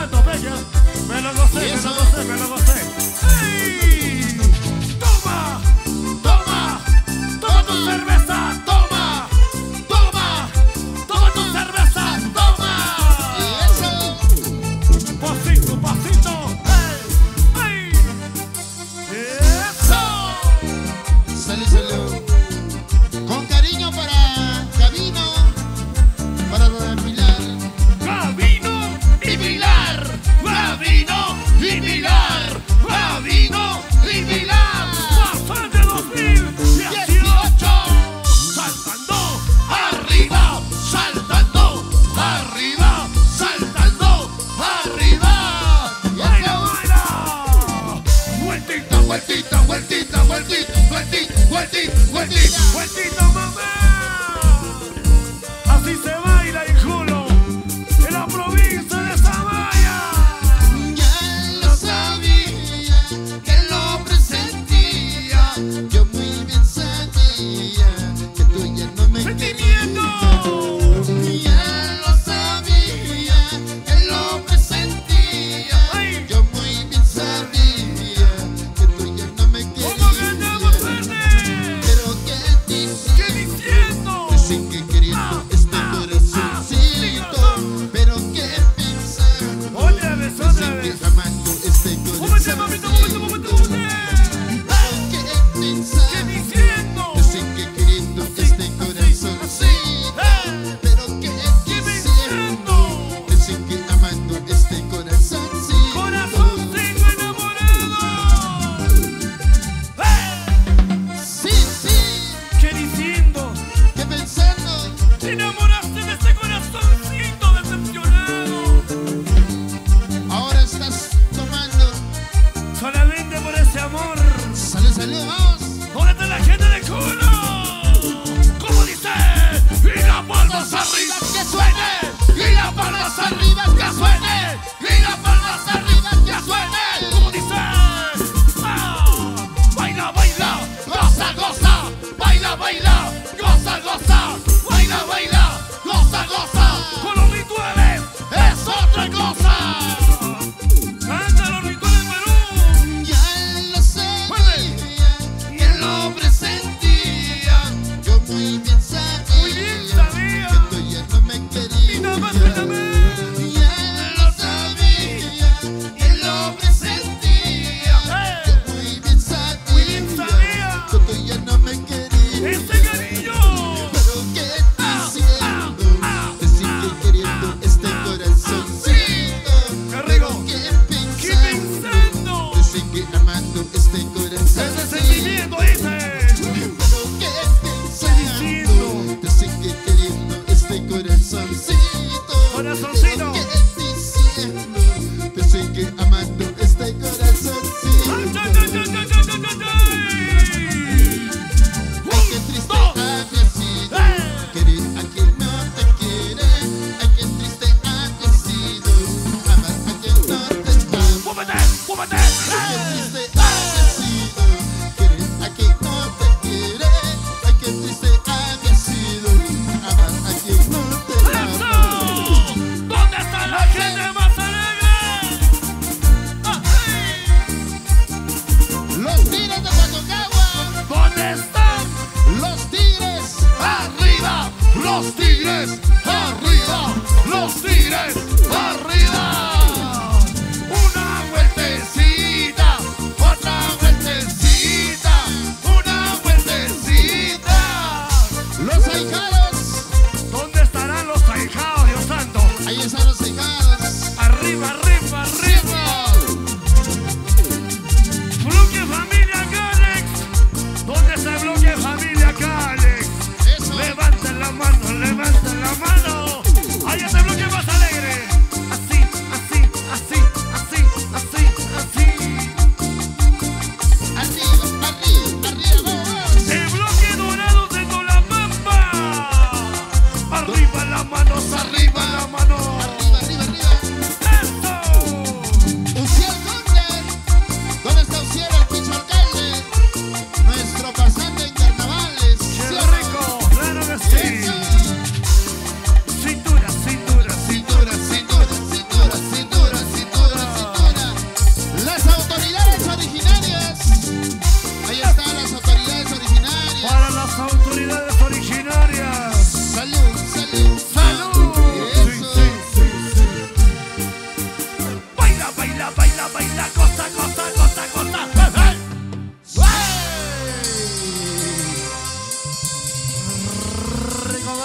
Santo Peña. Me lo gocé, me lo gocé, me lo gocé. ¡Ey! ¡Toma! ¡Toma! ¡Toma tu cerveza! ¡Toma! ¡Toma! ¡Toma tu cerveza! ¡Toma! ¡Pasito, pasito! ¡Ey! ¡Ey! ¡Eso! Salud, salud. Con cariño para Gabino, para Pilar. Gabino y Pilar, Gabino y Pilar, Gabino y Pilar. Pasar de 2018. Saltando arriba, saltando arriba, saltando arriba. Baila, baila. Vueltita, vueltita, vueltita, vueltita, vueltita, vueltita, vueltita, vueltita, mamá. Así se baila, hijulo, en la provincia de Samaya. Ya lo sabía, que lo presentía. Yo muy bien sabía que tú ya no me ¡Sentimiento! querías. Ya lo sabía, que lo presentía. ¡Ay! Yo muy bien sabía que tú ya no me ¿Cómo ganamos, querías. Verde? Pero qué dices, ¿Qué diciendo? dicen que queriendo este corazoncito. Pero qué pensar, Otra vez, otra dicen que vez. amando este Momento, momento, momento, momento, corazoncito. momento. Pero qué ¿Qué pensar, diciendo? dicen que queriendo este corazoncito. Pero qué diciendo? dicen que amando este corazoncito. Corazoncito enamorado. Sí, sí, ¿Qué diciendo? que pensando. Te enamoraste de ese corazoncito decepcionado. Ahora estás tomando. Solamente por ese amor. Salud, salud, vamos. ¿Dónde está la gente de culo? ¿Cómo dice? Y las palmas arriba que suene. Y las palmas arriba que suene. Y las palmas arriba que suene. ¿Cómo dice? Ah, baila, baila, goza, goza. Baila, baila, goza, goza. Baila, baila, goza, goza. Con los rituales es otra cosa. Canta los rituales Perú. Ya lo sabía, que lo presentía. Yo muy bien sabía, Muy bien sabía. que tú ya no me querías. Y nada más, nada más. Ya lo sabía, que lo presentía. Yo muy bien sabía, que tú ya no me querías. ¡Ese cariño! Pero qué diciendo, decir que queriendo este corazoncito. ¡Qué rico! Pero qué ¿Qué pensando, pensando? decir que amando este corazoncito. ¡Ese sentimiento dice! Pero qué pensando, decir que queriendo este corazoncito. Corazoncito. Pero qué diciendo, decir que amando este ¡Ay, corazoncito. ay, ay, ay, ay, ay, ay, ay! Ay, qué triste había sido querer a quien no te quiere. Ay, qué triste había sido amar a quien no te ama. ¡Fúmate! ¡Fúmate! Ay, qué triste había sido querer a quien no te quiere. Ay, qué triste había sido amar a quien no te ¡Eso! ama. ¿Dónde está la gente más alegre? ¡Ah, Los tigres de Pacocagua, ¿dónde están? los tigres. ¡Arriba! ¡Los tigres! ¡Arriba! ¡Los tigres! ¡Arriba! Una vueltecita, otra vueltecita, una vueltecita. Los ahijados, ¿Dónde estarán los ahijados, Dios santo? ahí están los ahijados. ¡Arriba, arriba, arriba! ¡Bloque Familia Calex! ¿Dónde está el bloque Familia Calex? Eso. Levanten la mano, levanten la mano. Ahí está el bloque más alegre. Así, así, así, así, así, así. Arriba, arriba, arriba, vamos. El bloque dorado de Tolapampa. Arriba las manos, arriba las manos. Arriba, arriba, arriba. ¡Esto!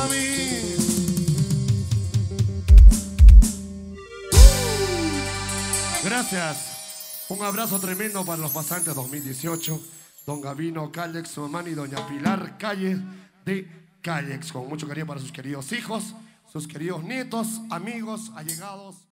mami. Gracias. Un abrazo tremendo para los pasantes 2018. Don Gavino Callex, su mamá y doña Pilar Calle de Callex. Con mucho cariño para sus queridos hijos, sus queridos nietos, amigos, allegados.